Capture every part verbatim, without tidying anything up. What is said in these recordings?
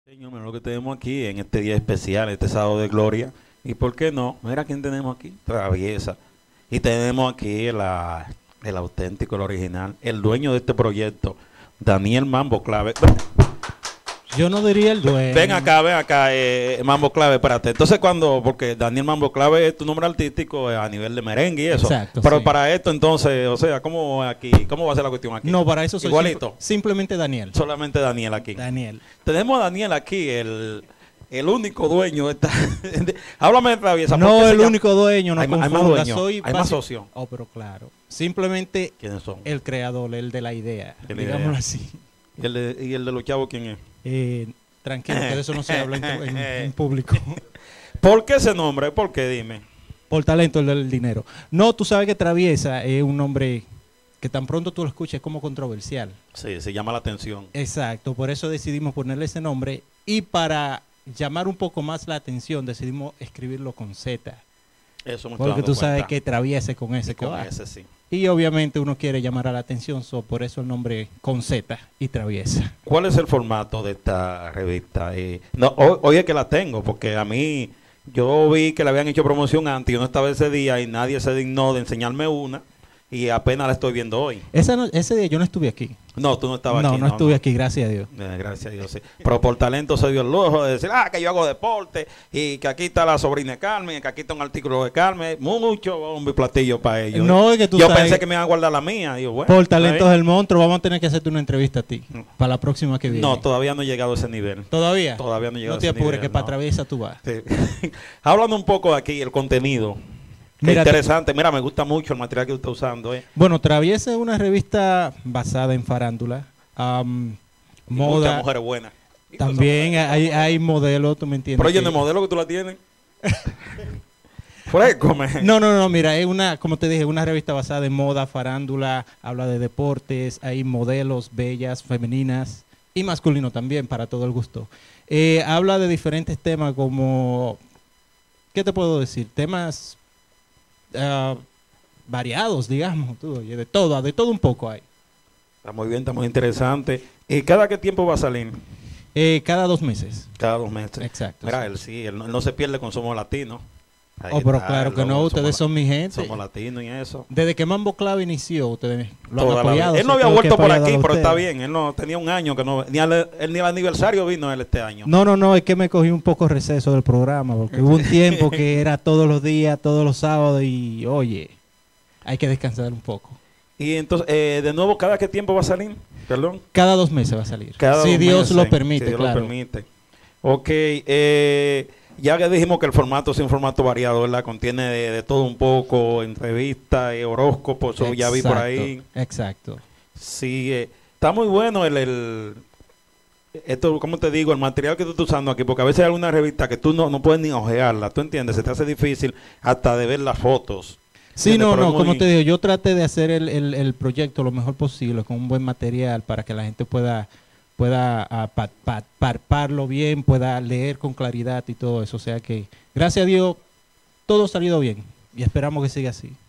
Señor, mira lo que tenemos aquí en este día especial, este sábado de gloria. ¿Y por qué no? Mira quién tenemos aquí, Traviesa. Y tenemos aquí la, el auténtico, el original, el dueño de este proyecto, Daniel Mambo Clave. Yo no diría el dueño. Ven acá, ven acá, eh, Mambo Clave, espérate. Entonces cuando, porque Daniel Mambo Clave es tu nombre artístico eh, a nivel de merengue y eso. Exacto, Pero sí. Para esto entonces, o sea, ¿cómo aquí? ¿Cómo va a ser la cuestión aquí? No, para eso soy igualito. simple- simplemente Daniel. Solamente Daniel aquí. Daniel. Tenemos a Daniel aquí, el, el único dueño de esta. de- háblame de Traviesa. ¿por No qué se el llama? único dueño, no Hay ma- hay más confunda, dueños, soy hay más basi- socios. Oh, pero claro. Simplemente ¿Quiénes son? el creador, el de la idea, De la digámoslo idea. así. ¿Y el de, y el de los chavos quién es? Eh, tranquilo, que de eso no se habla en, en- en público. ¿Por qué ese nombre? ¿Por qué? Dime. Por talento, el del dinero. No, tú sabes que Traviesa es un nombre que tan pronto tú lo escuchas es como controversial. Sí, se llama la atención. Exacto, por eso decidimos ponerle ese nombre y para llamar un poco más la atención decidimos escribirlo con Z. Eso me estoy Porque dando tú sabes cuenta. que Traviesa con Y ese que con va. ese sí. Y obviamente uno quiere llamar a la atención, so, por eso el nombre con Z y Traviesa. ¿Cuál es el formato de esta revista? Eh, no, hoy, hoy es que la tengo, porque a mí, yo vi que le habían hecho promoción antes, yo no estaba ese día y nadie se dignó de enseñarme una, y apenas la estoy viendo hoy. Esa no- ese día yo no estuve aquí. No, tú no estabas No, aquí. no estuve aquí, gracias a Dios. Eh, gracias a Dios, sí. Pero por talento se dio el lujo de decir, ah, que yo hago deporte y que aquí está la sobrina de Carmen, que aquí está un artículo de Carmen, mucho bombo y platillo para ellos. No, es que tú yo sabes- pensé que me iban a guardar la mía. Y yo, bueno, Por está talentos bien. del monstruo, vamos a tener que hacerte una entrevista a ti Mm. para la próxima que viene. No, todavía no he llegado a ese nivel. ¿Todavía? Todavía no he llegado No te a ese apures, nivel, que para no. Traviesa tú vas. Sí. Hablando un poco de aquí, el contenido. Qué Mira, te- interesante. Mira, me gusta mucho el material que tú estás usando. Eh. Bueno, Traviesa es una revista basada en farándula, am, Y Muchas moda. mujeres buenas. Y También cosas hay, buenas. hay modelos, tú me entiendes. Pero oye, que- de modelo que tú la tienes. Fresco, me. No, no, no, mira, es una, como te dije, una revista basada en moda, farándula, habla de deportes, hay modelos bellas, femeninas y masculino también, para todo el gusto. Eh, habla de diferentes temas como, ¿qué te puedo decir? Temas ah, variados, digamos, tú, oye, de todo, de todo un poco hay. Está muy bien, está muy interesante. ¿Y cada qué tiempo va a salir? Eh, cada dos meses. Cada dos meses. Exacto. Mira, sí. él sí, él no, él no se pierde con Somos Latinos. Ahí Oh, pero está, claro él que lo- no, ustedes Somos son mi la- gente. Somos Latinos y eso. Desde que Mambo Clave inició, ustedes lo Toda han la apoyado. vida. Él no soy había todo el que vuelto por apoyado aquí, a pero está ustedes. bien. Él no tenía un año que no. Ni al, él ni al aniversario vino él este año. No, no, no, es que me cogí un poco receso del programa, porque hubo un tiempo que era todos los días, todos los sábados, y oye, hay que descansar un poco. Y entonces, eh, de nuevo, ¿cada qué tiempo va a salir? Perdón. Cada dos meses va a salir. Cada si dos Dios meses, lo permite, si Dios claro. lo permite. Ok, eh, ya que dijimos que el formato es un formato variado, ¿verdad? Contiene de, de todo un poco, entrevistas, eh, horóscopos, eso ya vi por Exacto, ahí. Exacto. Sí, eh, está muy bueno el, el esto, ¿cómo te digo? El material que tú estás usando aquí, porque a veces hay alguna revista que tú no, no puedes ni ojearla, ¿tú entiendes? Se te hace difícil hasta de ver las fotos. Sí, ¿Entiendes? no, Pero no, es muy- como te digo, yo traté de hacer el, el, el proyecto lo mejor posible, con un buen material, para que la gente pueda pueda ah, pa- pa- parparlo bien, pueda leer con claridad y todo eso. O sea que, gracias a Dios, todo ha salido bien y esperamos que siga así.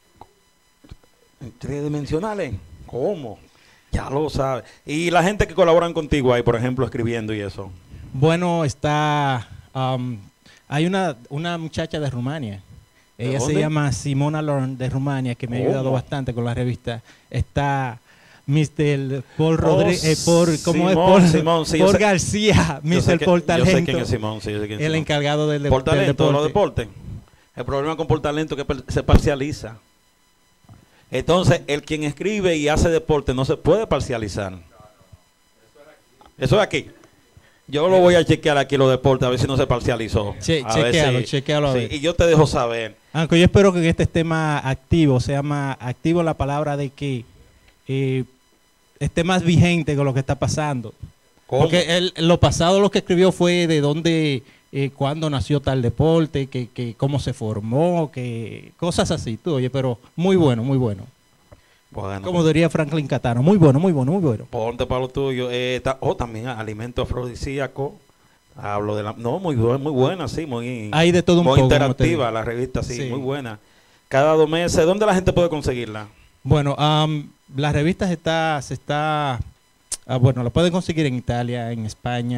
Tridimensionales, ¿cómo? Ya lo sabes. Y la gente que colaboran contigo ahí, por ejemplo, escribiendo y eso. Bueno, está, am, hay una, una muchacha de Rumania. ¿De Ella se dónde? llama Simona Lorn de Rumania, que me ha ayudado ¿Cómo? bastante con la revista. Está mister Paul Oh, Rodríguez, eh, por, ¿cómo es? Simón, Paul, Simón, sí, yo Paul sé- García, Yo sé mister que- Paul Yo Talento, sé quién es Simón, sí, yo sé quién es el Simón. encargado del, de- Por del talento, los deporte. deportes. El problema con por talento es que per- se parcializa. Entonces, el quien escribe y hace deporte no se puede parcializar. Eso es aquí. Yo lo voy a chequear aquí los deportes a ver si no se parcializó. Che- A ver chequéalo, si- chequéalo a sí, ver. y yo te dejo saber. Aunque yo espero que este esté más activo, sea más activo la palabra de que eh, esté más vigente con lo que está pasando. ¿Cómo? Porque él, lo pasado lo que escribió fue de dónde, eh, cuándo nació tal deporte, que, que cómo se formó, que cosas así, tú, oye, pero muy bueno, muy bueno. Bueno, Como diría Franklin Catano, muy bueno, muy bueno, muy bueno. ponte para lo tuyo. Eh, ta- oh, también alimento afrodisíaco. Hablo de la... No, muy, bu- muy buena, sí, muy, Hay de todo un muy poco, como te interactiva digo. la revista, sí, Sí. muy buena. Cada dos meses, ¿dónde la gente puede conseguirla? Bueno, am, la revista se está, se está, ah, bueno, la pueden conseguir en Italia, en España,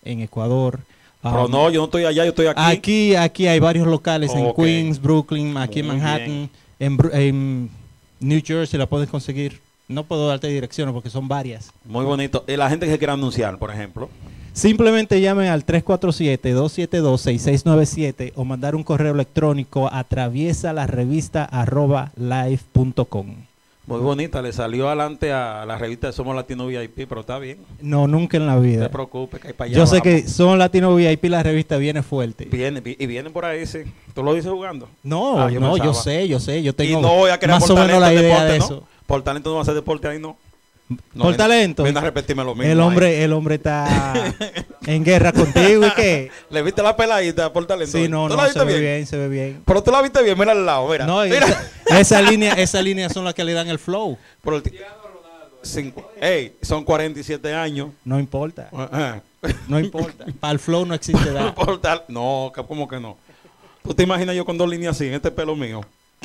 en Ecuador. Pero Um, no, yo no estoy allá, yo estoy aquí. Aquí, aquí hay varios locales en Ok. Queens, Brooklyn, aquí en Muy Manhattan, en, Bru- en New Jersey la puedes conseguir. No puedo darte direcciones porque son varias. Muy bonito. Y la gente que quiera anunciar, por ejemplo. Simplemente llamen al tres cuatro siete, dos siete dos, seis seis nueve siete o mandar un correo electrónico a atraviesa la revista arroba live punto com. Muy bonita, le salió adelante a la revista de Somos Latino V I P, pero está bien. No, nunca en la No vida. te preocupes, que hay para allá. Yo sé vamos. que son Latino V I P, la revista viene fuerte. Viene, vi- y vienen por ahí, sí. ¿Tú lo dices jugando? No, Ah, yo no, yo pensaba. sé, yo sé, yo tengo y no voy a crear más por o menos talento la el idea deporte, de ¿no? eso. Por talento no va a hacer deporte ahí, no. No, Por ven- talento. Ven a repetirme lo mismo. El ahí. hombre, el hombre está en guerra contigo y qué. ¿Le viste la peladita por talento? Sí, no, ¿Tú no, la se viste ve bien? bien, se ve bien. Pero tú la viste bien, mira al lado, mira. No, mira. esa, esa línea, esa línea son las que le dan el flow. Por el ti- cinco- Ey, son cuarenta y siete años. No importa, Ajá. no importa. Para el flow no existe edad. Por tal- No, que- ¿cómo que no? ¿Tú te imaginas yo con dos líneas así en este pelo mío?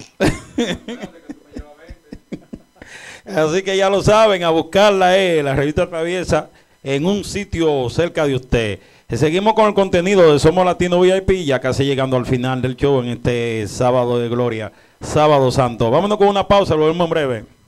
Así que ya lo saben, a buscarla, eh, la revista Traviesa, en un sitio cerca de usted. Seguimos con el contenido de Somos Latino V I P, ya casi llegando al final del show en este sábado de gloria, sábado santo. Vámonos con una pausa, lo vemos en breve.